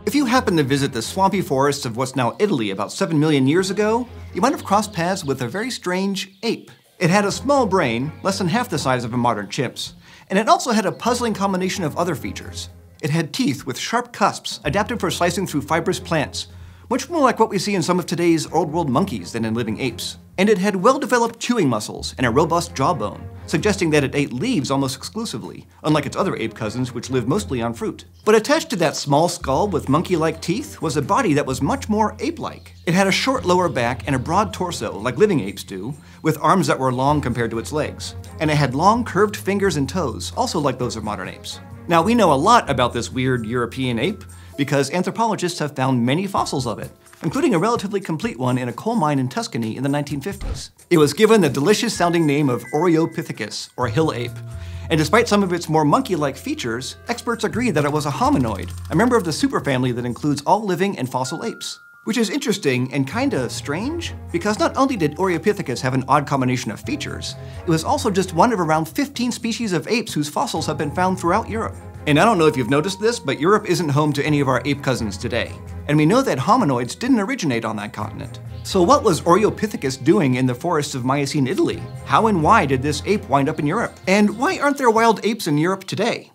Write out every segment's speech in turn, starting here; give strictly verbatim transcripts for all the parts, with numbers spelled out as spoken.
If you happened to visit the swampy forests of what's now Italy about seven million years ago, you might have crossed paths with a very strange ape. It had a small brain, less than half the size of a modern chimp's, and it also had a puzzling combination of other features. It had teeth with sharp cusps adapted for slicing through fibrous plants, much more like what we see in some of today's old-world monkeys than in living apes. And it had well-developed chewing muscles and a robust jawbone, suggesting that it ate leaves almost exclusively, unlike its other ape cousins which live mostly on fruit. But attached to that small skull with monkey-like teeth was a body that was much more ape-like. It had a short lower back and a broad torso, like living apes do, with arms that were long compared to its legs. And it had long curved fingers and toes, also like those of modern apes. Now, we know a lot about this weird European ape because anthropologists have found many fossils of it, including a relatively complete one in a coal mine in Tuscany in the nineteen fifties. It was given the delicious-sounding name of Oreopithecus, or hill ape, and despite some of its more monkey-like features, experts agree that it was a hominoid, a member of the superfamily that includes all living and fossil apes. Which is interesting and kinda strange, because not only did Oreopithecus have an odd combination of features, it was also just one of around fifteen species of apes whose fossils have been found throughout Europe. And I don't know if you've noticed this, but Europe isn't home to any of our ape cousins today. And we know that hominoids didn't originate on that continent. So what was Oreopithecus doing in the forests of Miocene Italy? How and why did this ape wind up in Europe? And why aren't there wild apes in Europe today?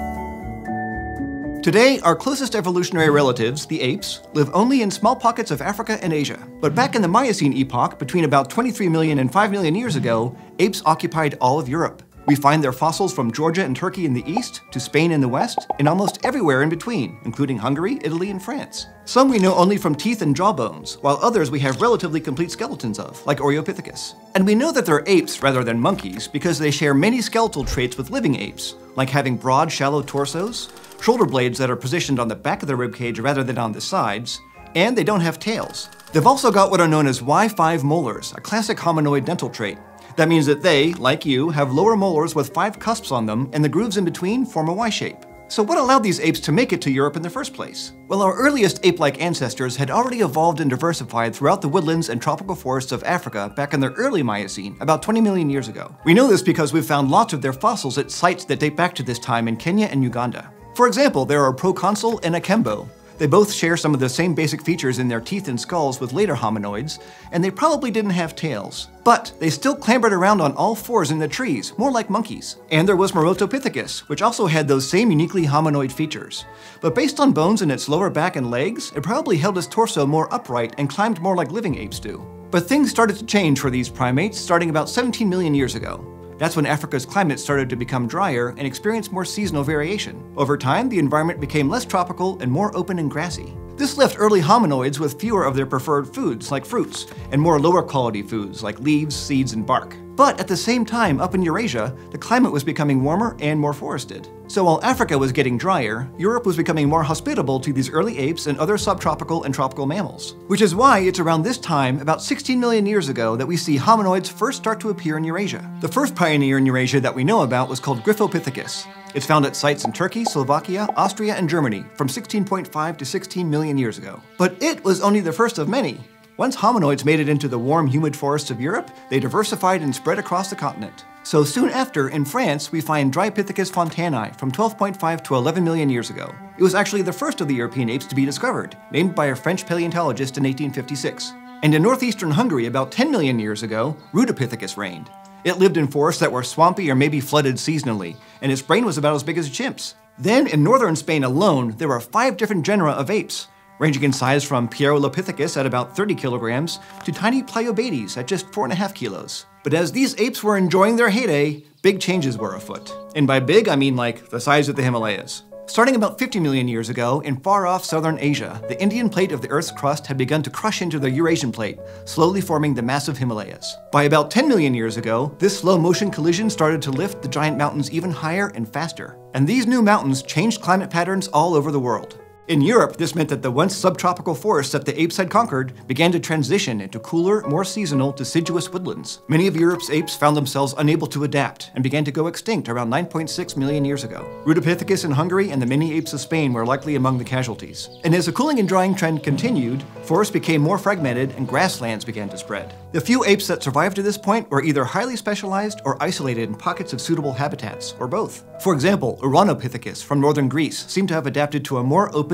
Today, our closest evolutionary relatives, the apes, live only in small pockets of Africa and Asia. But back in the Miocene epoch, between about twenty-three million and five million years ago, apes occupied all of Europe. We find their fossils from Georgia and Turkey in the east to Spain in the west, and almost everywhere in between, including Hungary, Italy, and France. Some we know only from teeth and jawbones, while others we have relatively complete skeletons of, like Oreopithecus. And we know that they're apes rather than monkeys because they share many skeletal traits with living apes, like having broad, shallow torsos, shoulder blades that are positioned on the back of the ribcage rather than on the sides, and they don't have tails. They've also got what are known as Y five molars, a classic hominoid dental trait. That means that they, like you, have lower molars with five cusps on them, and the grooves in between form a Y shape. So what allowed these apes to make it to Europe in the first place? Well, our earliest ape-like ancestors had already evolved and diversified throughout the woodlands and tropical forests of Africa back in the early Miocene, about twenty million years ago. We know this because we've found lots of their fossils at sites that date back to this time in Kenya and Uganda. For example, there are Proconsul and Akembo. They both share some of the same basic features in their teeth and skulls with later hominoids, and they probably didn't have tails. But they still clambered around on all fours in the trees, more like monkeys. And there was Morotopithecus, which also had those same uniquely hominoid features. But based on bones in its lower back and legs, it probably held its torso more upright and climbed more like living apes do. But things started to change for these primates starting about seventeen million years ago. That's when Africa's climate started to become drier and experience more seasonal variation. Over time, the environment became less tropical and more open and grassy. This left early hominoids with fewer of their preferred foods, like fruits, and more lower quality foods, like leaves, seeds, and bark. But at the same time, up in Eurasia, the climate was becoming warmer and more forested. So while Africa was getting drier, Europe was becoming more hospitable to these early apes and other subtropical and tropical mammals. Which is why it's around this time, about sixteen million years ago, that we see hominoids first start to appear in Eurasia. The first pioneer in Eurasia that we know about was called Gryphopithecus. It's found at sites in Turkey, Slovakia, Austria, and Germany from sixteen point five to sixteen million years ago. But it was only the first of many. Once hominoids made it into the warm, humid forests of Europe, they diversified and spread across the continent. So soon after, in France, we find Drypithecus fontani from twelve point five to eleven million years ago. It was actually the first of the European apes to be discovered, named by a French paleontologist in eighteen fifty-six. And in northeastern Hungary, about ten million years ago, Rudopithecus reigned. It lived in forests that were swampy or maybe flooded seasonally, and its brain was about as big as a chimp's. Then, in northern Spain alone, there were five different genera of apes, ranging in size from Pierolopithecus at about thirty kilograms to tiny Pliobates at just four and a half kilos. But as these apes were enjoying their heyday, big changes were afoot. And by big, I mean like the size of the Himalayas. Starting about fifty million years ago, in far-off southern Asia, the Indian plate of the Earth's crust had begun to crush into the Eurasian plate, slowly forming the massive Himalayas. By about ten million years ago, this slow-motion collision started to lift the giant mountains even higher and faster. And these new mountains changed climate patterns all over the world. In Europe, this meant that the once subtropical forests that the apes had conquered began to transition into cooler, more seasonal, deciduous woodlands. Many of Europe's apes found themselves unable to adapt and began to go extinct around nine point six million years ago. Rudopithecus in Hungary and the many apes of Spain were likely among the casualties. And as the cooling and drying trend continued, forests became more fragmented and grasslands began to spread. The few apes that survived to this point were either highly specialized or isolated in pockets of suitable habitats, or both. For example, Uranopithecus from northern Greece seemed to have adapted to a more open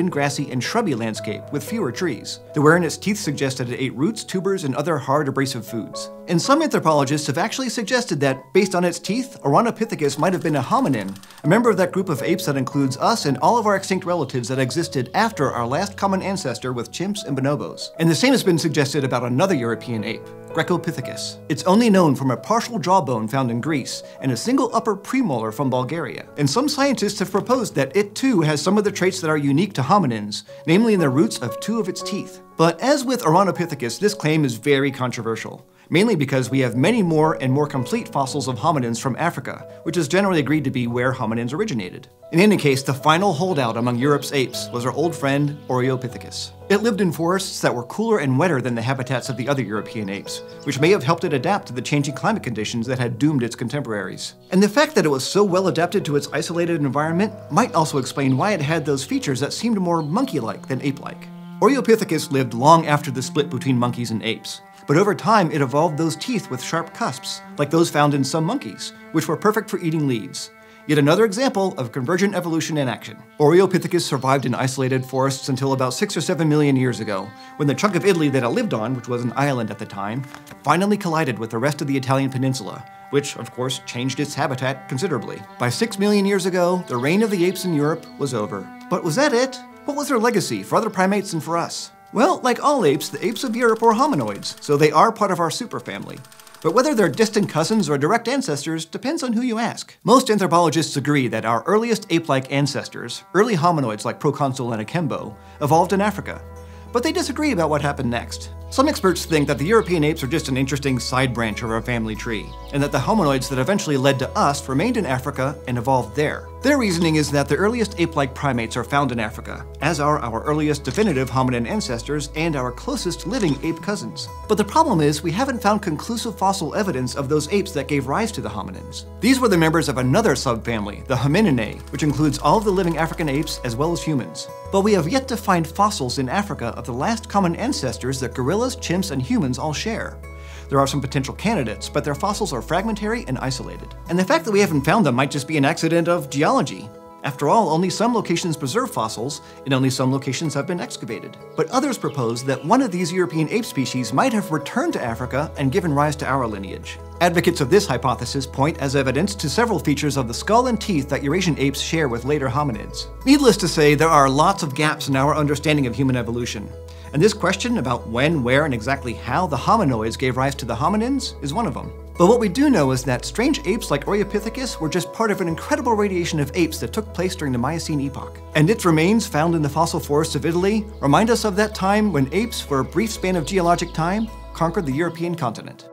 open, grassy, and shrubby landscape with fewer trees. The wear in its teeth suggests that it ate roots, tubers, and other hard, abrasive foods. And some anthropologists have actually suggested that, based on its teeth, Organopithecus might have been a hominin, a member of that group of apes that includes us and all of our extinct relatives that existed after our last common ancestor with chimps and bonobos. And the same has been suggested about another European ape, Grecopithecus. It's only known from a partial jawbone found in Greece and a single upper premolar from Bulgaria. And some scientists have proposed that it too has some of the traits that are unique to hominins, namely in the roots of two of its teeth. But as with Organopithecus, this claim is very controversial, mainly because we have many more and more complete fossils of hominins from Africa, which is generally agreed to be where hominins originated. In any case, the final holdout among Europe's apes was our old friend Oreopithecus. It lived in forests that were cooler and wetter than the habitats of the other European apes, which may have helped it adapt to the changing climate conditions that had doomed its contemporaries. And the fact that it was so well adapted to its isolated environment might also explain why it had those features that seemed more monkey-like than ape-like. Oreopithecus lived long after the split between monkeys and apes, but over time it evolved those teeth with sharp cusps, like those found in some monkeys, which were perfect for eating leaves. Yet another example of convergent evolution in action. Oreopithecus survived in isolated forests until about six or seven million years ago, when the chunk of Italy that it lived on, which was an island at the time, finally collided with the rest of the Italian peninsula, which of course changed its habitat considerably. By six million years ago, the reign of the apes in Europe was over. But was that it? What was their legacy for other primates and for us? Well, like all apes, the apes of Europe were hominoids, so they are part of our superfamily. But whether they're distant cousins or direct ancestors depends on who you ask. Most anthropologists agree that our earliest ape-like ancestors, early hominoids like Proconsul and Akembo, evolved in Africa. But they disagree about what happened next. Some experts think that the European apes are just an interesting side branch of our family tree, and that the hominoids that eventually led to us remained in Africa and evolved there. Their reasoning is that the earliest ape-like primates are found in Africa, as are our earliest definitive hominin ancestors and our closest living ape cousins. But the problem is we haven't found conclusive fossil evidence of those apes that gave rise to the hominins. These were the members of another subfamily, the Homininae, which includes all of the living African apes as well as humans. But we have yet to find fossils in Africa of the last common ancestors that gorillas, chimps, and humans all share. There are some potential candidates, but their fossils are fragmentary and isolated. And the fact that we haven't found them might just be an accident of geology. After all, only some locations preserve fossils, and only some locations have been excavated. But others propose that one of these European ape species might have returned to Africa and given rise to our lineage. Advocates of this hypothesis point as evidence to several features of the skull and teeth that Eurasian apes share with later hominids. Needless to say, there are lots of gaps in our understanding of human evolution. And this question about when, where, and exactly how the hominoids gave rise to the hominins is one of them. But what we do know is that strange apes like Oreopithecus were just part of an incredible radiation of apes that took place during the Miocene epoch. And its remains found in the fossil forests of Italy remind us of that time when apes, for a brief span of geologic time, conquered the European continent.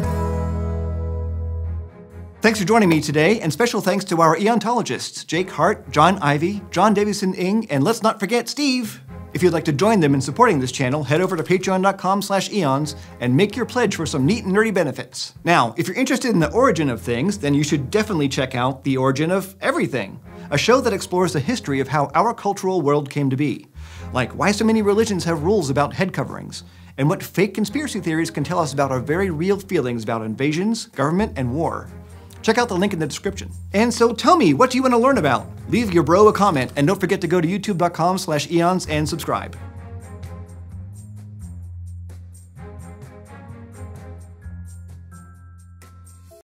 Thanks for joining me today, and special thanks to our eontologists, Jake Hart, John Ivey, John Davison-Ing, and let's not forget Steve. If you'd like to join them in supporting this channel, head over to patreon dot com slash eons and make your pledge for some neat and nerdy benefits. Now, if you're interested in the origin of things, then you should definitely check out The Origin of Everything, a show that explores the history of how our cultural world came to be, like why so many religions have rules about head coverings, and what fake conspiracy theories can tell us about our very real feelings about invasions, government, and war. Check out the link in the description. And so tell me, what do you want to learn about? Leave your bro a comment, and don't forget to go to youtube dot com slash eons and subscribe.